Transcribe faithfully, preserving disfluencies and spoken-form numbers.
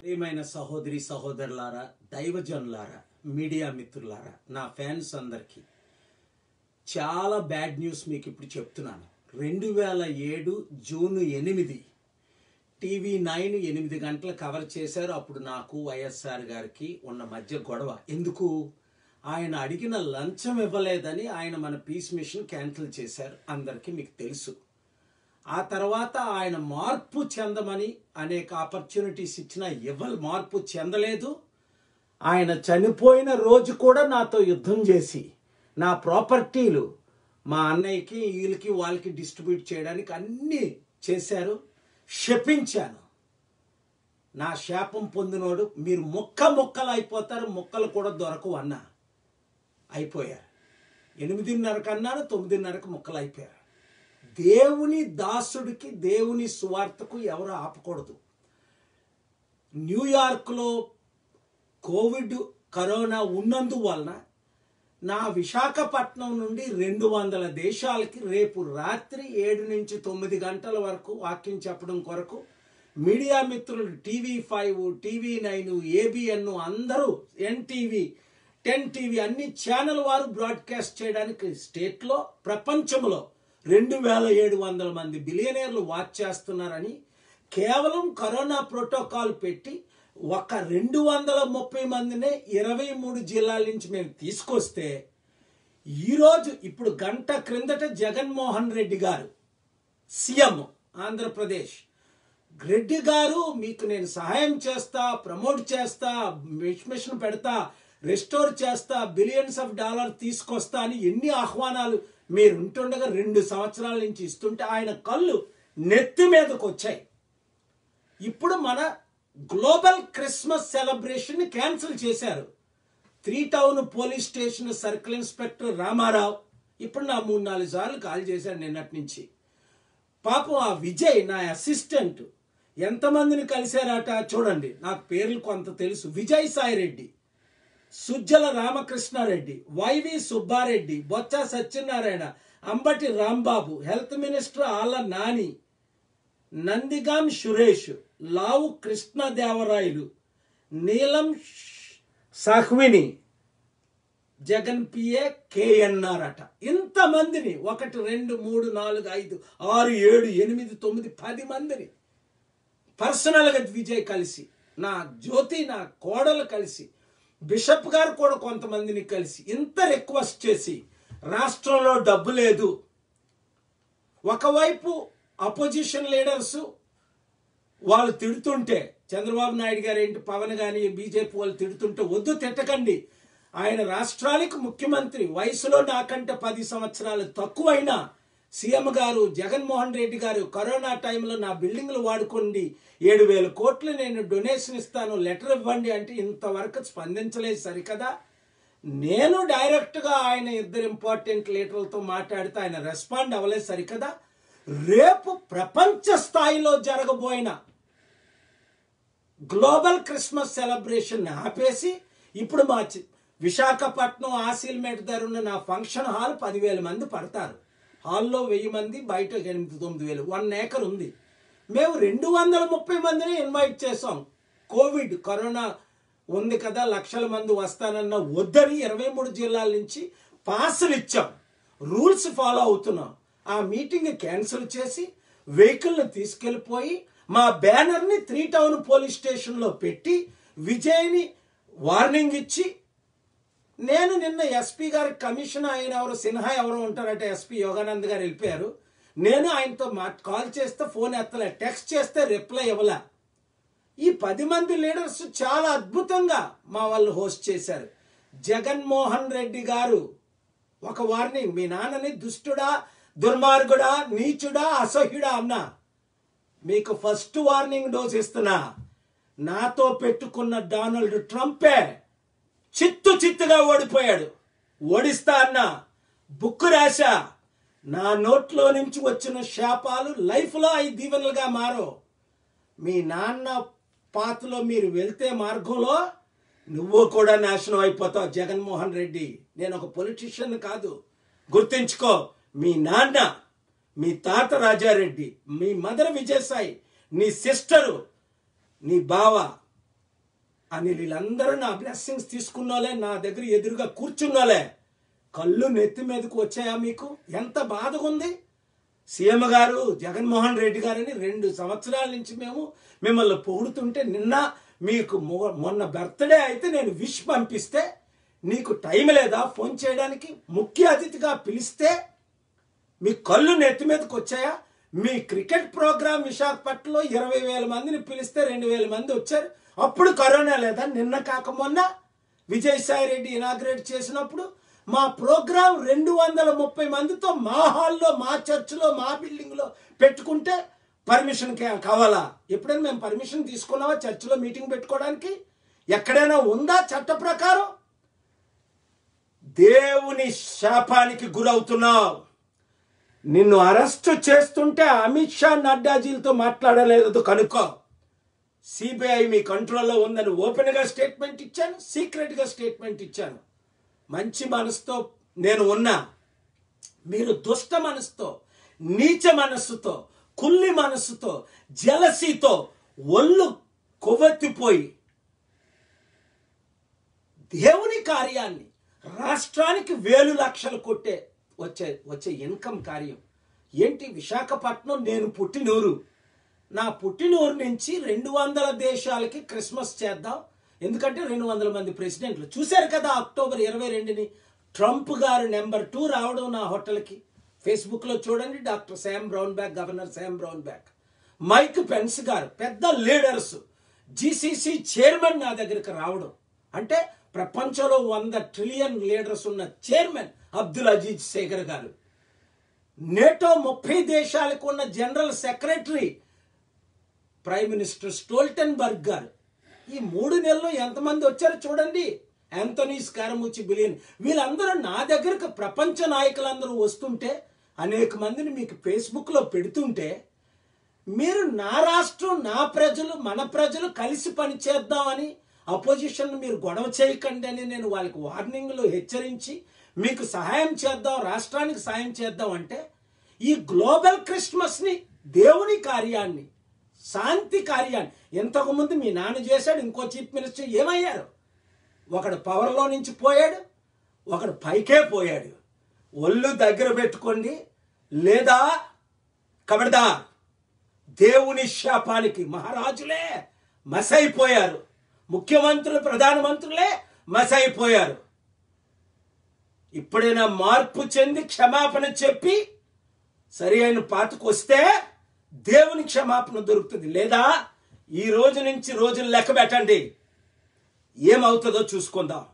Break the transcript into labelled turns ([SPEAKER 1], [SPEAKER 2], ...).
[SPEAKER 1] ప్రియమైన సహోదరి సహోదరులారా, దైవజనులారా, మీడియా మిత్రులారా, నా ఫ్యాన్స్ అందరికీ చాలా బ్యాడ్ న్యూస్ మీకు ఇప్పుడు చెప్తున్నాను. రెండు వేల ఏడు జూన్ ఎనిమిది టీవీ నైన్ ఎనిమిది గంటలు కవర్ చేశారు. అప్పుడు నాకు వైఎస్ఆర్ గారికి ఉన్న మధ్య గొడవ. ఎందుకు? ఆయన అడిగిన లంచం ఇవ్వలేదని ఆయన మన పీస్ మిషన్ క్యాన్సిల్ చేశారు. అందరికీ మీకు తెలుసు. ఆ తర్వాత ఆయన మార్పు చెందమని అనేక ఆపర్చునిటీస్ ఇచ్చినా ఇవ్వ మార్పు చెందలేదు. ఆయన చనిపోయిన రోజు కూడా నాతో యుద్ధం చేసి నా ప్రాపర్టీలు మా అన్నయ్యకి వీళ్ళకి వాళ్ళకి డిస్ట్రిబ్యూట్ చేయడానికి అన్నీ చేశారు. శపించాను. నా శాపం పొందినోడు మీరు ముక్క ముక్కలు అయిపోతారు, ముక్కలు కూడా దొరకవు అన్నా. అయిపోయారు. ఎనిమిదిన్నరకు అన్నాను, తొమ్మిదిన్నరకు ముక్కలు అయిపోయారు. దేవుని దాసుడికి దేవుని సువార్తకు ఎవరు ఆపకూడదు. న్యూయార్క్లో కోవిడ్ కరోనా ఉన్నందువలన నా విశాఖపట్నం నుండి రెండు వందల దేశాలకి రేపు రాత్రి ఏడు నుంచి తొమ్మిది గంటల వరకు వాక్యం చెప్పడం కొరకు మీడియా మిత్రులు TV five, TV nine, ABN అందరూ, ఎన్టీవీ, టెన్ టీవీ అన్ని ఛానల్ వారు బ్రాడ్కాస్ట్ చేయడానికి స్టేట్లో ప్రపంచంలో రెండు వేల ఏడు వందల మంది బిలియనీర్లు వాచ్ చేస్తున్నారని కేవలం కరోనా ప్రోటోకాల్ పెట్టి ఒక రెండు వందల ముప్పై మందినే ఇరవై మూడు జిల్లాల నుంచి మేము తీసుకొస్తే ఈరోజు ఇప్పుడు గంట క్రిందట జగన్మోహన్ రెడ్డి గారు సీఎం ఆంధ్రప్రదేశ్ రెడ్డి గారు మీకు నేను సహాయం చేస్తా, ప్రమోట్ చేస్తా, మిషన్ పెడతా, రెస్టోర్ చేస్తా, బిలియన్స్ ఆఫ్ డాలర్ తీసుకొస్తా అని ఎన్ని ఆహ్వానాలు మీరు ఉంటుండగా రెండు సంవత్సరాల నుంచి ఇస్తుంటే ఆయన కళ్ళు నెత్తి మీదకు వచ్చాయి. ఇప్పుడు మన గ్లోబల్ క్రిస్మస్ సెలబ్రేషన్ క్యాన్సిల్ చేశారు. Three town police station circle inspector Rama Rao ఇప్పుడు నా మూడు నాలుగు సార్లు కాల్ చేశాడు నిన్నటి నుంచి. పాపం ఆ విజయ్ నా అసిస్టెంట్ ఎంతమందిని కలిశారట చూడండి. నాకు పేర్లు కొంత తెలుసు. Vijay Sai Reddy, Sajjala Ramakrishna Reddy, YV Subba Reddy, Botsa Satyanarayana, Ambati Rambabu, health minister Alla Nani, Nandigam Suresh, లావు కృష్ణదేవరాయలు, నీలం సాహ్విని, జగన్ పిఏ కేఎన్ఆర్ అట. ఇంతమందిని ఒకటి రెండు మూడు నాలుగు ఐదు ఆరు ఏడు ఎనిమిది తొమ్మిది పది మందిని పర్సనల్గా విజయ్ కలిసి, నా జ్యోతి నా కోడలు కలిసి, బిషప్ గారు కూడా కొంతమందిని కలిసి ఇంత రిక్వెస్ట్ చేసి రాష్ట్రంలో డబ్బు లేదు. ఒకవైపు అపోజిషన్ లీడర్స్ వాళ్ళు తిడుతుంటే, చంద్రబాబు నాయుడు గారు ఏంటి, పవన్ కానీ బీజేపీ వాళ్ళు తిడుతుంటే వద్దు తిట్టకండి, ఆయన రాష్ట్రానికి ముఖ్యమంత్రి, వయసులో నాకంటే పది సంవత్సరాలు తక్కువైనా సీఎం గారు జగన్మోహన్ రెడ్డి గారు కరోనా టైంలో నా బిల్డింగ్లు వాడుకోండి, ఏడు వేల కోట్లు నేను డొనేషన్ ఇస్తాను, లెటర్ ఇవ్వండి అంటే ఇంతవరకు స్పందించలేదు సరికదా. నేను డైరెక్ట్గా ఆయన ఇద్దరు ఇంపార్టెంట్ లీడర్లతో మాట్లాడితే ఆయన రెస్పాండ్ అవ్వలేదు సరికదా. రేపు ప్రపంచ స్థాయిలో జరగబోయిన గ్లోబల్ క్రిస్మస్ సెలబ్రేషన్ ఆపేసి ఇప్పుడు మా విశాఖపట్నం ఆసిల్మేట్ దగ్గర ఉన్న నా ఫంక్షన్ హాల్ పదివేల మంది పడతారు. హాల్లో వెయ్యి మంది, బయట ఎనిమిది తొమ్మిది వేలు, వన్ ఏకర్ ఉంది. మేము రెండు వందల ముప్పై మందిని ఇన్వైట్ చేసాం. కోవిడ్ కరోనా ఉంది కదా, లక్షల మంది వస్తానన్న వద్దని ఇరవై మూడు జిల్లాల నుంచి పాసులు ఇచ్చాం. రూల్స్ ఫాలో అవుతున్నాం. ఆ మీటింగ్ క్యాన్సిల్ చేసి వెహికల్ని తీసుకెళ్ళిపోయి మా బ్యానర్ని త్రీ టౌన్ పోలీస్ స్టేషన్లో పెట్టి విజయ్ని వార్నింగ్ ఇచ్చి, నేను నిన్న ఎస్పీ గారి కమిషన్ ఆయన ఎవరు సిన్హా ఎవరో ఉంటారట, ఎస్పీ యోగానంద్ గారు వెళ్ళిపోయారు. నేను ఆయనతో మా కాల్ చేస్తే ఫోన్ ఎత్తలే, టెక్స్ట్ చేస్తే రిప్లై ఇవ్వలే. ఈ పది మంది లీడర్స్ చాలా అద్భుతంగా మా వాళ్ళు హోస్ట్ చేశారు. జగన్మోహన్ రెడ్డి గారు ఒక వార్నింగ్, మీ నాన్నని దుష్టుడా, దుర్మార్గుడా, నీచుడా, అసహ్యుడా అన్నా, మీకు ఫస్ట్ వార్నింగ్ డోస్ ఇస్తున్నా. నాతో పెట్టుకున్న డొనాల్డ్ ట్రంపే చిత్తు చిత్తుగా ఓడిపోయాడు. ఓడిస్తా అన్నా, బుక్కు రాశా, నా నోట్లో నుంచి వచ్చిన శాపాలు లైఫ్లో ఐదు దీవెనలుగా మారో. మీ నాన్న పాతలో మీరు వెళ్తే మార్గంలో నువ్వు కూడా నాశనం అయిపోతావు జగన్మోహన్ రెడ్డి. నేను ఒక పొలిటీషియన్ కాదు, గుర్తించుకో. మీ నాన్న, మీ తాత రాజారెడ్డి, మీ మదర్ విజయసాయి, నీ సిస్టరు, నీ బావ అని వీళ్ళందరూ నా బ్లెస్సింగ్స్ తీసుకున్నోలే, నా దగ్గర ఎదురుగా కూర్చున్నోలే, కళ్ళు నెత్తి మీదకు వచ్చాయా మీకు? ఎంత బాధగా ఉంది. సీఎం గారు జగన్మోహన్ రెడ్డి గారిని రెండు సంవత్సరాల నుంచి మేము మిమ్మల్ని పొగుడుతుంటే, నిన్న మీకు మొన్న బర్త్డే అయితే నేను విష్ పంపిస్తే నీకు టైం లేదా ఫోన్ చేయడానికి? ముఖ్య అతిథిగా పిలిస్తే మీ కళ్ళు నెత్తి మీదకి వచ్చాయా? మీ క్రికెట్ ప్రోగ్రాం విశాఖపట్నంలో ఇరవై వేల మందిని పిలిస్తే రెండు వేల మంది వచ్చారు, అప్పుడు కరోనా లేదా? నిన్న కాక మొన్న విజయసాయి రెడ్డి ఇనాగ్రేట్ చేసినప్పుడు మా ప్రోగ్రాం రెండు వందల ముప్పై మందితో మా హాల్లో, మా చర్చిలో, మా బిల్డింగ్లో పెట్టుకుంటే పర్మిషన్ కావాలా? ఎప్పుడైనా మేము పర్మిషన్ తీసుకున్నావా చర్చిలో మీటింగ్ పెట్టుకోవడానికి? ఎక్కడైనా ఉందా చట్ట ప్రకారం? దేవుని శాపానికి గురవుతున్నావు. నిన్ను అరెస్టు చేస్తుంటే అమిత్ షా, నడ్డాజీలతో మాట్లాడలేదు కనుక్కో. సిబిఐ మీ కంట్రోల్లో ఉందని ఓపెన్గా స్టేట్మెంట్ ఇచ్చాను, సీక్రెట్గా స్టేట్మెంట్ ఇచ్చాను. మంచి మనసుతో నేను ఉన్నా. మీరు దుష్ట మనసుతో, నీచ మనస్సుతో, కుల్లి మనస్సుతో, జలసీతో ఒళ్ళు కొవ్వెత్తిపోయి దేవుని కార్యాన్ని, రాష్ట్రానికి వేలు లక్షలు కొట్టే వచ్చే వచ్చే ఇన్కమ్ కార్యం ఏంటి? విశాఖపట్నం నేను పుట్టినూరు. నా పుట్టినూరు నుంచి రెండు వందల దేశాలకి క్రిస్మస్ చేద్దాం. ఎందుకంటే రెండు వందల మంది ప్రెసిడెంట్లు చూశారు కదా అక్టోబర్ ఇరవై రెండుని ట్రంప్ గారు నెంబర్ టూ రావడం నా హోటల్కి. ఫేస్బుక్లో చూడండి, doctor Sam Brownback, governor Sam Brownback, Mike Pence గారు, పెద్ద లీడర్స్, జీసీసీ చైర్మన్ నా దగ్గరికి రావడం అంటే ప్రపంచంలో వంద ట్రిలియన్ లీడర్స్ ఉన్న చైర్మన్ అబ్దుల్ అజీజ్ శేఖర్ గారు, నేటో ముప్పై దేశాలకు ఉన్న general secretary prime minister Stoltenberg గారు. ఈ మూడు నెలల్లో ఎంతమంది వచ్చారో చూడండి. యాంథనీ స్కారముచి బిలియన్, వీళ్ళందరూ నా దగ్గరకు ప్రపంచ నాయకులందరూ వస్తుంటే, అనేక మందిని మీకు ఫేస్బుక్లో పెడుతుంటే, మీరు నా రాష్ట్రం, నా ప్రజలు, మన ప్రజలు కలిసి పనిచేద్దామని అపోజిషన్ మీరు గొడవ చేయకండి అని నేను వాళ్ళకి వార్నింగ్లు హెచ్చరించి మీకు సహాయం చేద్దాం, రాష్ట్రానికి సహాయం చేద్దాం అంటే, ఈ గ్లోబల్ క్రిస్మస్ని, దేవుని కార్యాన్ని, శాంతి కార్యాన్ని ఇంతకుముందు మీ నాన్న చేశాడు, ఇంకో చీఫ్ మినిస్టర్ ఏమయ్యారు? ఒకడు పవర్లో నుంచి పోయాడు, ఒకడు పైకే పోయాడు. ఒళ్ళు దగ్గర పెట్టుకోండి, లేదా కబడ్దా దేవుని శాపానికి మహారాజులే మసైపోయారు, ముఖ్యమంత్రులు, ప్రధానమంత్రులే మసైపోయారు. ఇప్పుడైనా మార్పు చెంది క్షమాపణ చెప్పి సరి అయిన పాతకు వస్తే దేవుని క్షమాపణ దొరుకుతుంది. లేదా ఈ రోజు నుంచి రోజులు లెక్క పెట్టండి, ఏమవుతుందో చూసుకుందాం.